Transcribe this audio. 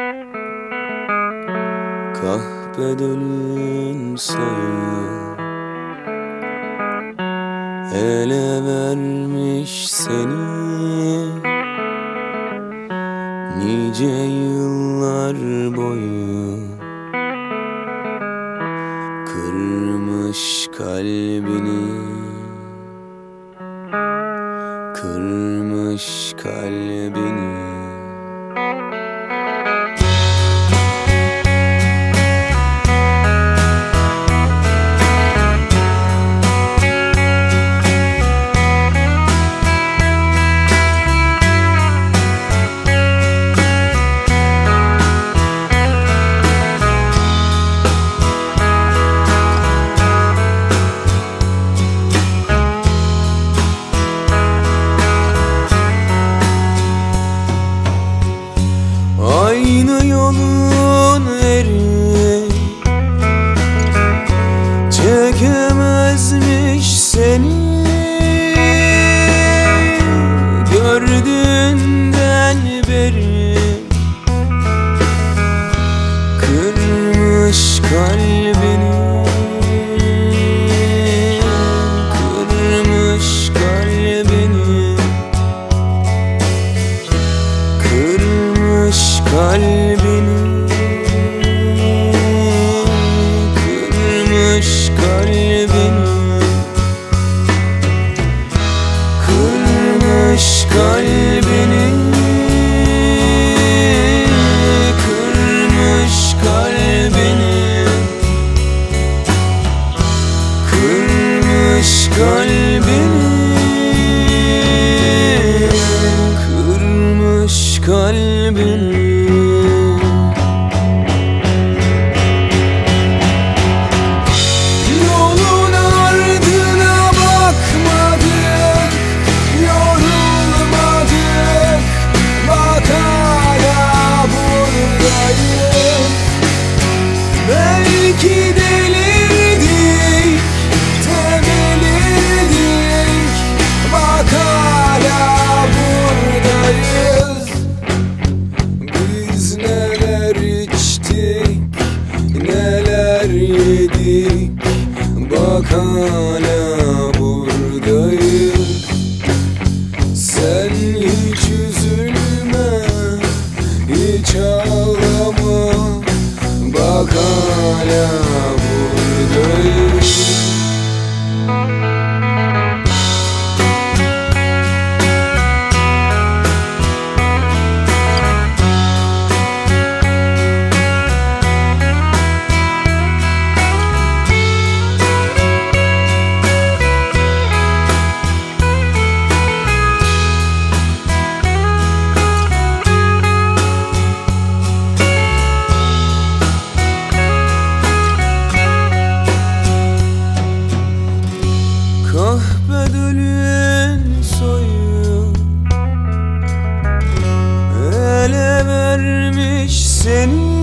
Kahpedölün soyu ele vermiş seni, nice yıllar boyu kırmış kalbini, kırmış kalbini. Aynı yolun eri çekemezmiş seni, gördüğünden beri kırmış kalbini, kırmış kalbini, kırmış kalbini, kırmış kalbini, kırmış kalbini, kırmış kalbini, kırmış kalbini, kırmış kalbini. Yolun ardına bakmadık, yorulmadık, bak hala buradayız. Belki delirdik, temelirdik, bak hala buradayız. Biz neler içtik, neler yedik, bak hala buradayız. Sen hiç üzülme, hiç ağlama, bak hala buradayız. Kahpedölün soyu ele vermiş seni,